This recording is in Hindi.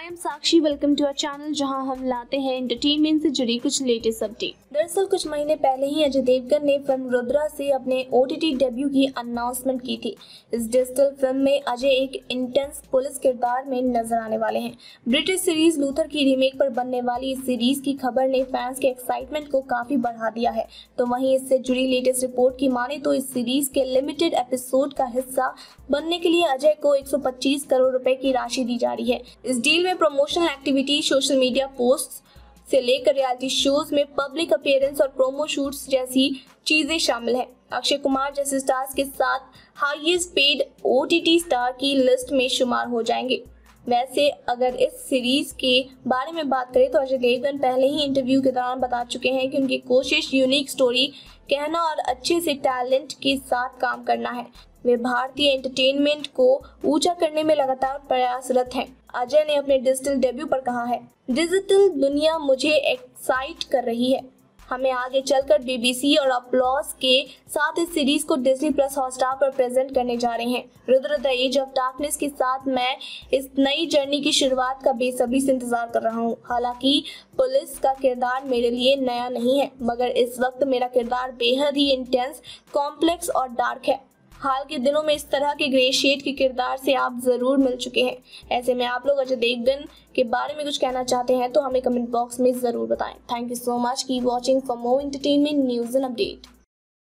I am Sakshi, welcome to our channel जहां हम लाते हैं एंटरटेनमेंट से जुड़ी कुछ लेटेस्ट अपडेट। दरअसल कुछ महीने पहले ही अजय देवगन ने फिल्म रुद्रा से अपने ओटीटी डेब्यू की अनाउंसमेंट की थी। इस डिजिटल फिल्म में अजय एक इंटेंस पुलिस किरदार में नजर आने वाले हैं। ब्रिटिश सीरीज लूथर की रीमेक पर बनने वाली इस सीरीज की खबर ने फैंस के एक्साइटमेंट को काफी बढ़ा दिया है। तो वहीं इससे जुड़ी लेटेस्ट रिपोर्ट की माने तो इस सीरीज के लिमिटेड एपिसोड का हिस्सा बनने के लिए अजय को 125 करोड़ रुपए की राशि दी जा रही है। इस डील में promotional activity, social media posts से लेकर रियलिटी शोज में पब्लिक अपीयरेंस और प्रोमो शूट्स जैसी चीजें शामिल हैं। अक्षय कुमार जैसे स्टार्स के साथ हाईएस्ट पेड ओटीटी स्टार की लिस्ट में शुमार हो जाएंगे। वैसे अगर इस सीरीज के बारे में बात करें तो अजय देवगन पहले ही इंटरव्यू के दौरान बता चुके हैं कि उनकी कोशिश यूनिक स्टोरी कहना और अच्छे से टैलेंट के साथ काम करना है। वे भारतीय एंटरटेनमेंट को ऊंचा करने में लगातार प्रयासरत हैं। अजय ने अपने डिजिटल डेब्यू पर कहा है, डिजिटल दुनिया मुझे एक्साइट कर रही है। हमें आगे चलकर बीबीसी और अपलॉज के साथ इस सीरीज को डिज्नी प्लस हॉटस्टार पर प्रेजेंट करने जा रहे हैं। Rudra the edge of darkness के साथ मैं इस नई जर्नी की शुरुआत का बेसब्री से इंतजार कर रहा हूँ। हालांकि पुलिस का किरदार मेरे लिए नया नहीं है, मगर इस वक्त मेरा किरदार बेहद ही इंटेंस, कॉम्प्लेक्स और डार्क है। हाल के दिनों में इस तरह के ग्रे शेड के किरदार से आप जरूर मिल चुके हैं। ऐसे में आप लोग अजय देवगन के बारे में कुछ कहना चाहते हैं तो हमें कमेंट बॉक्स में जरूर बताएं। Thank you so much, keep watching for more entertainment news and update.